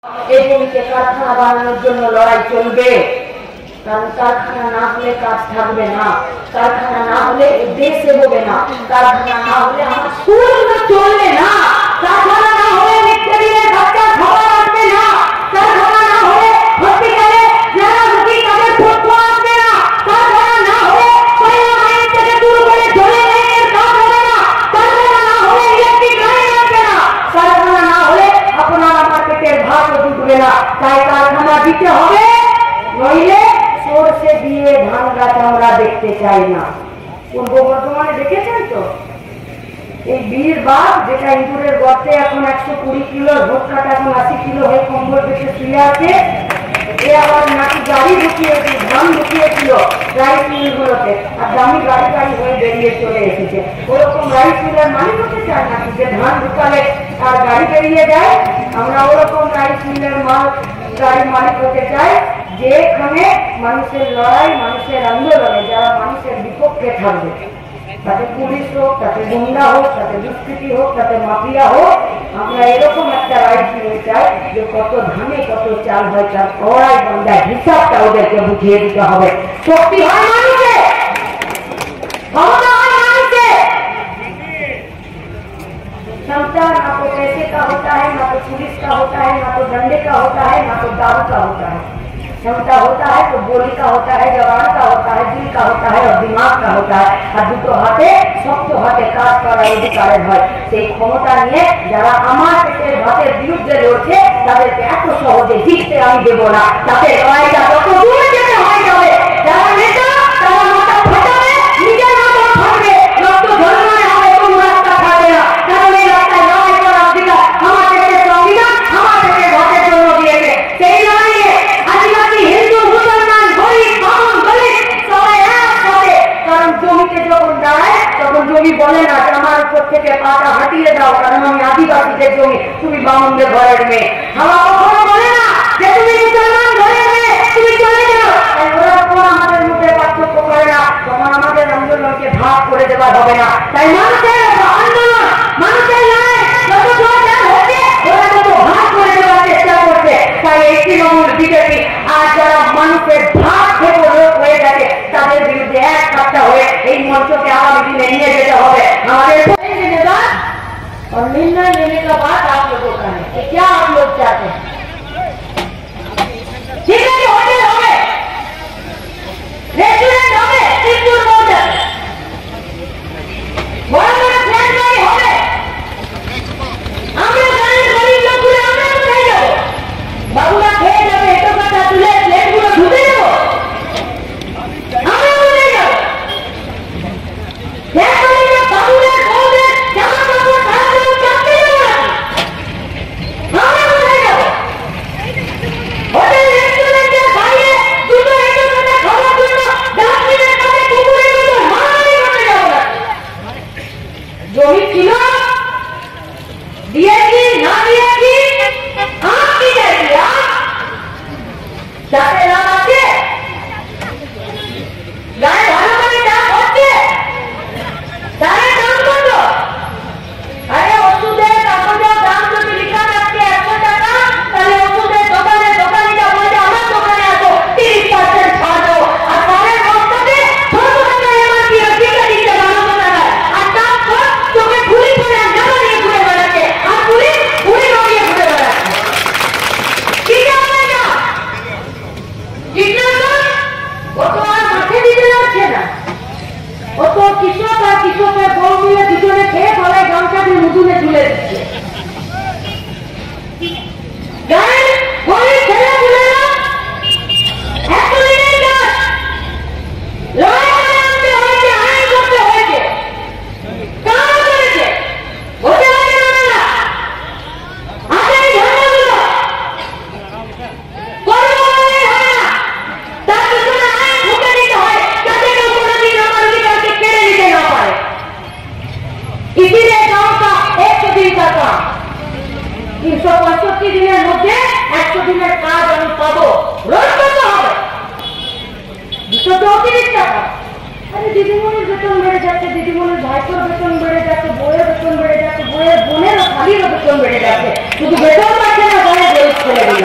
এই জমিতে কারখানা বানানোর জন্য লড়াই চলবে, কারণ কারখানা না হলে কাজ থাকবে না, কারখানা না হলে দেশ এগোবে না, কারখানা না হলে আমার স্কুলগুলো চলবে না, কারখানা না হলে মিড-ডে-মিলের বাচ্চার খাবার আসবে না, কারখানা না হলে হসপিটালে যারা রোগী তাদের পথ্য আসবে না, কারখানা না হলে পয়লা মাইন থেকে শুরু করে জলে লাইনের কাজ হবে না, কারখানা না হলে ইলেকট্রিক লাইন আসবে না, কারখানা না হলে আপনার আমার পেটের ভাতও জুটবে না। তাই কারখানা দিতে হবে, নইলে সরষে দিয়ে ধান গাছ আমরা দেখতে চাই না। পূর্ব বর্ধমানে দেখেছেন তো এই বীর বাঘ, যেটা ইঁদুরের গর্তে এখন 120 কিলো, ভোটকাটা এখন 80 কিলো হয়ে কম্বল পেতে শুয়ে আছে। এ আবার নাকি গাড়ি ঢুকিয়েছিল, ধান ঢুকিয়েছিল রাইস মিলগুলোতে, আর দামি গাড়ি গাড়ি হয়ে বেরিয়ে চলে এসেছে। ওরকম রাইস মিলের মালিক হতে চায় নাকি যে ধান ঢুকালে আর গাড়ি বেরিয়ে যায়? আমরা ওরকম রাইস মিলের গাড়ির মালিক হতে চাই, যেখানে মানুষের লড়াই, মানুষের আন্দোলনে যারা মানুষের বিপক্ষে থাকবে, তাতে পুলিশ হোক, তাতে গুন্ডা হোক, তাতে দুষ্কৃতি হোক, তাতে মাফিয়া হোক, আমরা এরকম একটা রাইট নিয়ে চাই যে কত ধানে কত চাল হয় তার কড়াই বন্ধায় হিসাবটা ওদেরকে বুঝিয়ে দিতে হবে। শক্তি হয় মানুষে, ক্ষমতা হয় মানুষে, क्षमता ना तो पैसे का होता है, ना तो पुलिस का होता है, ना तो डंडे का होता है, ना तो दारू का होता है। क्षमता होता है तो बोली का होता है, जवान का होता है, दिल का होता है और दिमाग का होता है। और दुটো हाथे শক্ত হাতে কাজ করার অধিকার হয়। সেই ক্ষমতা নিয়ে যারা আমার পেটের ভাতের বিরুদ্ধে লড়ছে তাদেরকে এত সহজে জিততে আমি দেব না। তাতে লড়াইটা যত দূর যেতে হয় যাবে, যারা নেতা তারা মাথা ফাটাবে, নিজের মাথা ফাটবে, রক্ত ঝরঝরে হবে, কোনো রাস্তা থাকবে না। কারণ এই রাস্তায় লড়াই করার অধিকার আমার দেশের সংবিধান আমার দেশের ভাতের জন্য দিয়েছে। সেই লড়াইয়ে আদিবাসী, হিন্দু, মুসলমান, গরিব, বামন, দলিত সবাই একসাথে। কারণ জমিতে যখন দাঁড়ায় তখন জমি বলে না যে আমার উপর থেকে পাটা হাঁটিয়ে দাও, কারণ আমি আদিবাসীদের জমি, তুমি বামনদের ঘরের মেয়ে। আমার কখনো বলে না যে তুমি মুসলমান ঘরের মেয়ে, তুমি চলে যাও। তাই ওরা কোনো আমাদের মধ্যে পার্থক্য করে না, তখন আমাদের আন্দোলনকে ভাগ করে দেওয়া হবে না। তাই মানুষের আন্দোলন, মানুষের লড়াই যত জোরদার হচ্ছে ওরা তত ভাগ করে দেওয়ার চেষ্টা করছে। তাই এই তৃণমূল, বিজেপি আর যারা মানুষের ভাগ থেকে লোক হয়ে গেছে তাদের বিরুদ্ধে এক সপ্তাহ হয়ে এই মঞ্চকে আগামী দিনে নিয়ে যেতে হবে। আমাদের और निर्णय लेने का बाद आप लोगों का है कि क्या आप लोग चाहते हैं। ठीक है कि होटल होंगे, रेस्टोरेंट होंगे, सी फूड होटल, बड़ा बड़ा फ्लैट गाड़ी होंगे, আমরা গাড়ির গরিব লোকগুলো আমরা কোথায় যাবো? বাবুরা খেয়ে যাবে, এটো কাটা তুলে প্লেটগুলো ধুতে যাবো, আমরা কোথায় যাবো? বাবুরা বউদের জামা কাপড় সারাদিন চাপতে যাবো নাকি? আমরা কোথায় যাবো? হোটেল রেস্টুরেন্টের বাইরে দুটো এটো কাটা খাওয়ার জন্য ডাস্টবিনের কাছে কুকুরের মতো মারামারি করতে যাবো নাকি? জমি ছিল, দিয়েছি না দিয়েছি আপ কি চাইছি? যাতে লাভ আছে, গায়ে ভালো করে দাম হচ্ছে, তারে দাম কত? আরে ওষুধের কাগজের দাম যদি লিখা থাকছে 100 টাকা, তাহলে ওষুধের দোকানিটা বলছে আমার দোকানে আসো 30% ছাড় দেবো, আর তারের বস্তাতে 600 টাকা এমআরপি টিকা দিচ্ছে 1200 টাকায়, আর তারপর তোকে ঘুরি করে জামা নিয়ে ঘুরে বেড়াচ্ছে, আর পুলিশ ঘুরি নড়িয়ে ঘুরে বেড়াচ্ছে। কি জানো না কীটনাশক ও তো আর মাঠে দিতে যাচ্ছে না, ও তো কৃষক আর কৃষকের বউ মিলে দুজনে খেয়ে গলায় গামছা দিয়ে মুদুনে ঝুলে দিচ্ছে। গায়ের গরিব ছেলেপুলেরা এতদিনের কাজ লড়াই করে আনতে হয়েছে, আইন করতে হয়েছে, কারা করেছে? ভোটে হয়েছে না? আছে এই ধর্মগুলো কর্মবলে হয় না, তার পিছনে আইন ঢুকে দিতে হয় যাতে কেউ কোনোদিন আমার অধিকারকে কেড়ে নিতে না পারে। इसीलिए गांव का 100 दिन का काम, 365 দিনের মধ্যে 100 দিনের কাজ আমি পাবো, রোজ করতে হবে। 234 টাকা। আরে দিদিমণির বেতন বেড়ে যাচ্ছে, দিদিমণির ভাইপোর বেতন বেড়ে যাচ্ছে, বউয়ের বেতন বেড়ে যাচ্ছে, বউয়ের বোনের শালির বেতন বেড়ে যাচ্ছে, শুধু বেতন পাচ্ছে না, ঘরে গরিব ছেলে